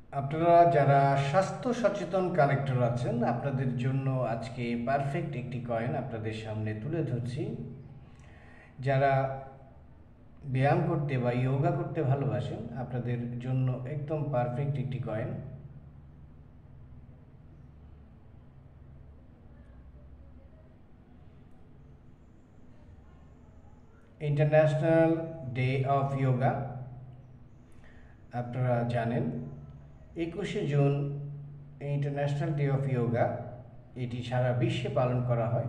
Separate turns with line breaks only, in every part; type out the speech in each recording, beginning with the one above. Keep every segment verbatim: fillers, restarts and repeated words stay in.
আপনারা যারা স্বাস্থ্য সচেতন কালেক্টর আছেন, আপনাদের জন্য আজকে পারফেক্ট একটি কয়েন আপনাদের সামনে তুলে ধরছি। যারা ব্যায়াম করতে বা যোগা করতে ভালোবাসেন, আপনাদের জন্য একদম পারফেক্ট একটি coin. International Day of Yoga আপনারা জানেন, একুশে June International Day of Yoga এটি সারা বিশ্বে পালন করা হয়।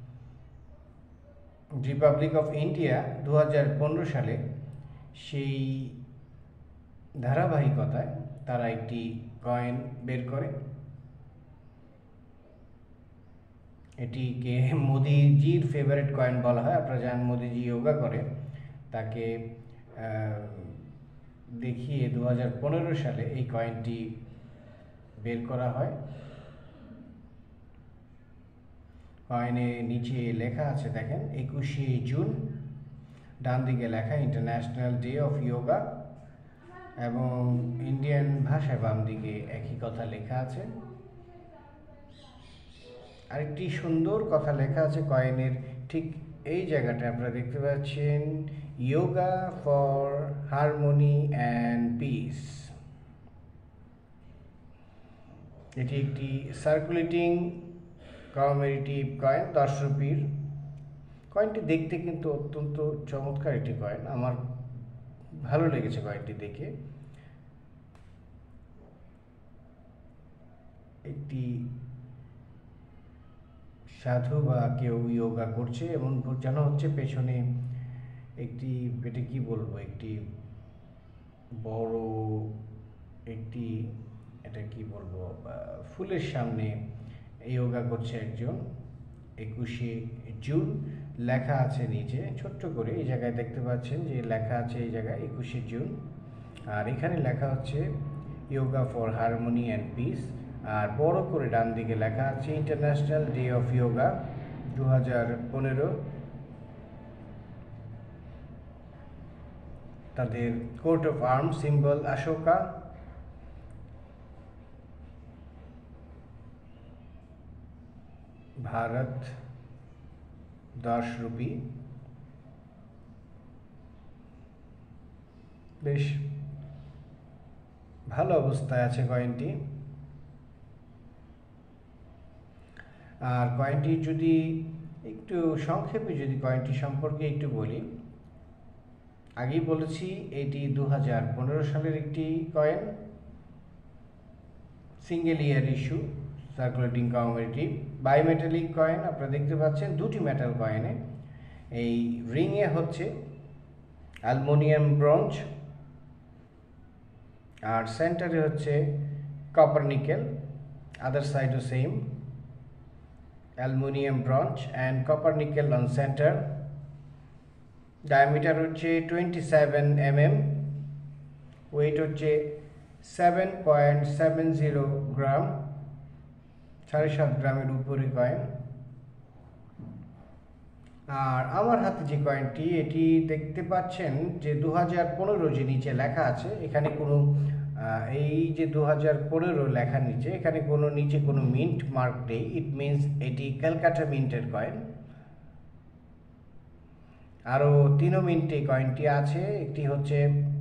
রিপাবলিক অফ ইন্ডিয়া দু হাজার পনেরো সালে সেই ধারাবাহিকতায় তারা একটি কয়েন বের করে। এটিকে মোদিজির ফেভারিট কয়েন বলা হয়। আপনারা জানেন, মোদিজি যোগা করে, তাকে দেখিয়ে দু হাজার পনেরো সালে এই কয়েনটি বের করা হয়। কয়েনের নিচে লেখা আছে, দেখেন, একুশে জুন, ডান দিকে লেখা ইন্টারন্যাশনাল ডে অফ যোগা, এবং ইন্ডিয়ান ভাষায় বাম দিকে একই কথা লেখা আছে। আরেকটি সুন্দর কথা লেখা আছে কয়েনের ঠিক এই জায়গাটা, আপনারা দেখতে পাচ্ছেন, yoga for harmony and peace. এটি একটি সার্কুলেটিং কমেমোরেটিভ কয়েন, দশ রুপির। কয়েনটি দেখতে কিন্তু অত্যন্ত চমৎকার একটি কয়েন, আমার ভালো লেগেছে কয়েনটি দেখে। একটি সাধু বা কেউ যোগা করছে এমন যেন হচ্ছে। পেছনে একটি, এটা কি বলবো, একটি বড় একটি, এটা কি বলবো, ফুলের সামনে যোগা করছে একজন। একুশে জুন লেখা আছে নিচে ছোট্ট করে, এই জায়গায় দেখতে পাচ্ছেন যে লেখা আছে এই জায়গায় একুশে জুন, আর এখানে লেখা হচ্ছে yoga for harmony and peace, আর বড় করে ডান দিকে লেখা আছে ইন্টারন্যাশনাল ডে অফ যোগা দু হাজার পনেরো। তাদের coat of arms symbol Ashoka. Bharat দশ রুপি। বেশ ভালো অবস্থায় আছে কয়েনটি। আর কয়েনটি যদি একটু সংক্ষেপে যদি কয়েনটি সম্পর্কে একটু বলি, আগেই বলেছি এটি দু হাজার পনেরো সালের একটি coin, single year issue, circulating commemorative, bimetallic coin. আপনারা দেখতে পাচ্ছেন দুটি মেটাল কয়েনে, এই রিংয়ে হচ্ছে অ্যালুমিনিয়াম ব্রোঞ্জ, আর সেন্টারে হচ্ছে কপার নিকেল, আদার সাইডও same, aluminium bronze and copper nickel on centre. Diameter হচ্ছে twenty seven M M, weight হচ্ছে seven point seven zero gram, সাড়ে সাত গ্রামের উপরে কয়েন। আর আমার হাতে যে কয়েনটি, এটি দেখতে পাচ্ছেন যে দু হাজার পনেরো যে নিচে লেখা আছে, এখানে কোনো এই যে দু হাজার পনেরো লেখা নিচে, এখানে কোনো নিচে কোনো মিন্ট মার্ক নেই। ইট মিনস এটি ক্যালকাটা মিন্টের কয়েন। আরও তিনও মিন্টে কয়েনটি আছে। একটি হচ্ছে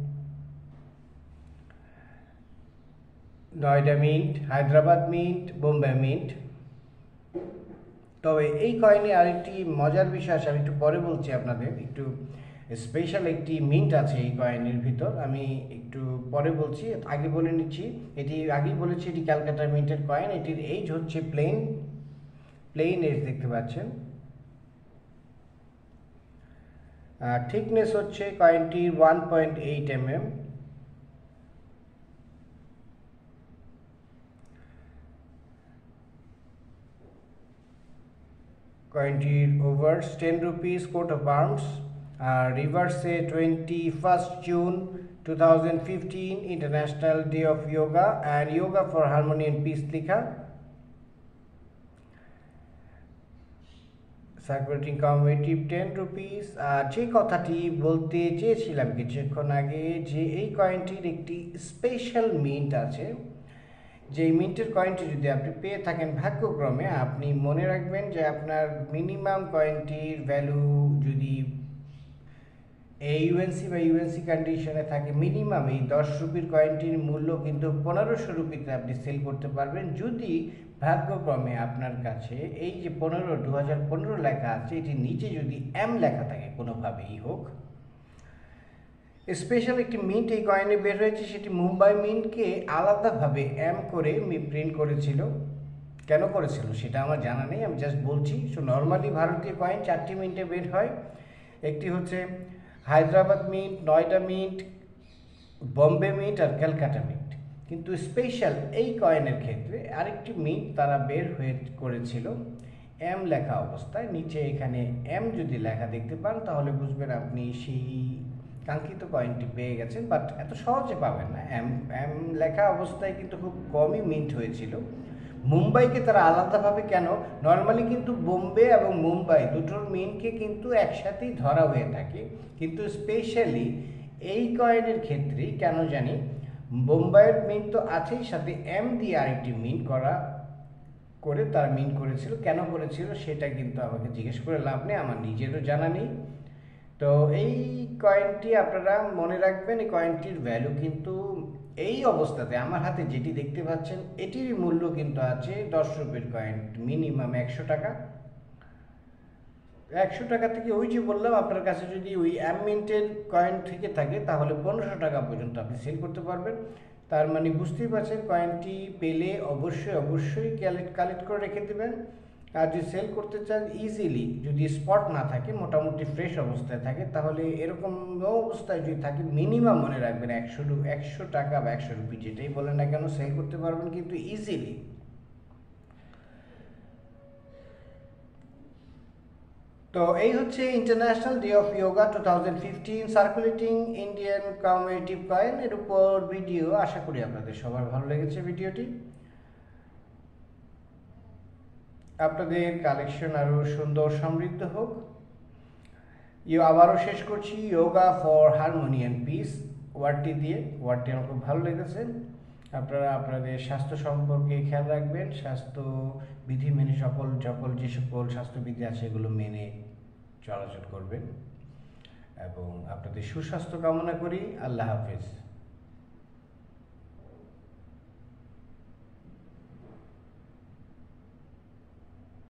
Noida mint, Hyderabad mint, Bombay mint. তবে এই কয়েনে আরেকটি মজার বিষয় আছে, আমি একটু পরে বলছি আপনাদের। একটু স্পেশাল একটি মিন্ট আছে এই কয়েনের ভিতর, আমি একটু পরে বলছি, আগে বলে নিচ্ছি। এটি আগেই বলেছি, এটি ক্যালকাটা মিন্টের কয়েন। এটির এজ হচ্ছে প্লেন প্লেন এজ দেখতে পাচ্ছেন। থিকনেস হচ্ছে কয়েনটির one point eight M M. কয়েনটির obverse ten rupees, coat of arms, আর রিভার্সে twenty first June two thousand fifteen International Day of Yoga and yoga for harmony and peace লেখা। Circulating commemorative ten rupees. আর যে কথাটি বলতে চেয়েছিলাম কিছুক্ষণ আগে, যে এই কয়েনটির একটি স্পেশাল মিন্ট আছে, যে মিন্টের কয়েনটি যদি আপনি পেয়ে থাকেন ভাগ্যক্রমে, আপনি মনে রাখবেন যে আপনার মিনিমাম কয়েনটির ভ্যালু যদি এই ইউএনসি বা ইউএনসি কন্ডিশনে থাকে, মিনিমাম এই দশ রুপির কয়েনটির মূল্য কিন্তু পনেরোশো রুপিতে আপনি সেল করতে পারবেন, যদি ভাগ্যক্রমে আপনার কাছে এই যে পনেরো দু হাজার পনেরো লেখা আছে, এটির নিচে যদি এম লেখা থাকে কোনোভাবেই হোক। স্পেশাল একটি মিন্ট এই কয়েনে বের হয়েছে, সেটি মুম্বাই মিন্টকে আলাদাভাবে এম করে প্রিন্ট করেছিল। কেন করেছিল সেটা আমার জানা নেই, আমি জাস্ট বলছি। সো নর্মালি ভারতীয় কয়েন চারটি মিন্টে বের হয়, একটি হচ্ছে Hyderabad mint, Noida mint, Bombay mint আর ক্যালকাটা মিন্ট। কিন্তু স্পেশাল এই কয়েনের ক্ষেত্রে আরেকটি মিন্ট তারা বের হয়ে করেছিল এম লেখা অবস্থায়। নিচে এখানে এম যদি লেখা দেখতে পান তাহলে বুঝবেন আপনি সেই কাঙ্ক্ষিত কয়েনটি পেয়ে গেছেন, বাট এত সহজে পাবেন না। এম এম লেখা অবস্থায় কিন্তু খুব কমই মিন্ট হয়েছিল। মুম্বাইকে তারা আলাদাভাবে কেন, নর্মালি কিন্তু বোম্বে এবং মুম্বাই দুটোর মিন্টকে কিন্তু একসাথেই ধরা হয়ে থাকে, কিন্তু স্পেশালি এই কয়েনের ক্ষেত্রে কেন জানি বোম্বাইয়ের মিন্ট তো আছেই, সাথে এম দিয়ে আরেকটি মিন্ট করা করে তার মিন্ট করেছিল। কেন করেছিল সেটা কিন্তু আমাকে জিজ্ঞেস করে লাভ নেই, আমার নিজেরও জানা নেই। তো এই কয়েনটি আপনারা মনে রাখবেন, এই কয়েনটির ভ্যালু কিন্তু এই অবস্থাতে আমার হাতে যেটি দেখতে পাচ্ছেন এটির মূল্য কিন্তু আছে দশ রুপির কয়েন মিনিমাম একশো টাকা। একশো টাকা থেকে ওই যে বললাম আপনার কাছে যদি ওই এম মিন্টের কয়েন থেকে থাকে তাহলে পনেরোশো টাকা পর্যন্ত আপনি সেল করতে পারবেন। তার মানে বুঝতেই পারছেন, কয়েনটি পেলে অবশ্যই অবশ্যই কালেক্ট কালেক্ট করে রেখে দেবেন। আর যদি সেল করতে চান ইজিলি, যদি স্পট না থাকে, মোটামুটি ফ্রেশ অবস্থায় থাকে, তাহলে এরকম অবস্থায় যদি থাকে মিনিমাম মনে রাখবেন একশো একশো টাকা বা একশো রুপি যেটাই বলেন না কেন সেল করতে পারবেন কিন্তু ইজিলি। তো এই হচ্ছে International Day of Yoga two thousand fifteen circulating Indian commemorative coin এর উপর ভিডিও। আশা করি আপনাদের সবার ভালো লেগেছে ভিডিওটি। আপনাদের কালেকশন আরও সুন্দর সমৃদ্ধ হোক। ইউ আবারও শেষ করছি yoga for harmony and peace ওয়ার্ডটি দিয়ে। ওয়ার্ডটি আমার খুব ভালো লেগেছে। আপনারা আপনাদের স্বাস্থ্য সম্পর্কে খেয়াল রাখবেন, স্বাস্থ্য বিধি মেনে সকল সকল যে সকল স্বাস্থ্যবিধি আছে এগুলো মেনে চলাচল করবেন, এবং আপনাদের সুস্বাস্থ্য কামনা করি। আল্লাহ হাফেজ।